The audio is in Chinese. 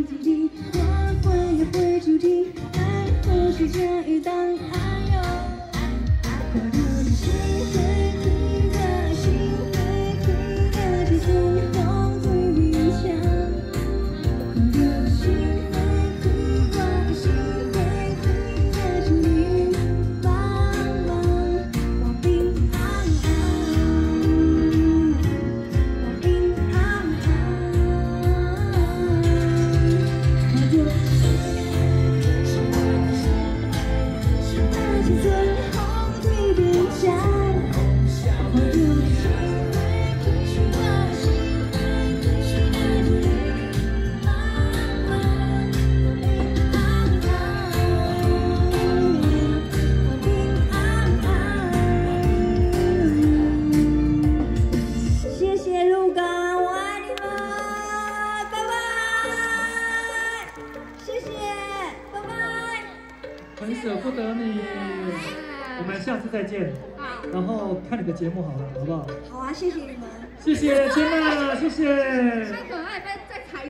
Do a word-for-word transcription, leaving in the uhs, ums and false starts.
滴滴，我会也会注定，爱或许这一档爱哟。我的心会听的，心会听的，就算你后退勉强。我的心会听的，心会听的，请你帮忙，我平安安，我平安安。我的心爱情最后退变强，我的心会听的，心会听的，请你帮忙，我平安安，我平安安。谢谢鹿港，我爱你们，拜拜，谢谢，拜拜。 很舍不得你，我们下次再见。然后看你的节目好了，好不好？ 好啊，谢谢你们。 谢谢千娜，谢谢。 太可爱，拜